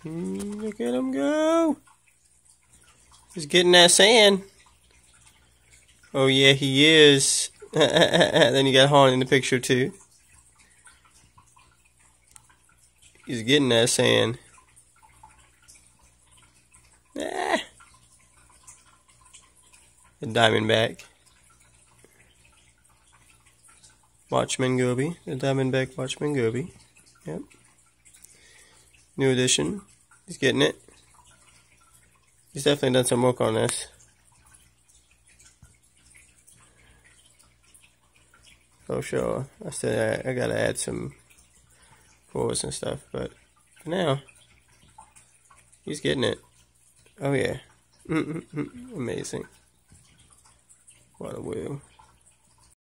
Look at him go. He's getting that sand. Oh yeah, he is. Then you got Han in the picture too. He's getting that sand. Ah. The Diamondback. Watchman Goby. The Diamondback Watchman Goby. Yep. New edition. He's getting it. He's definitely done some work on this. For sure. I said I gotta add some chords and stuff, but for now, he's getting it. Oh yeah. Amazing. What a woo.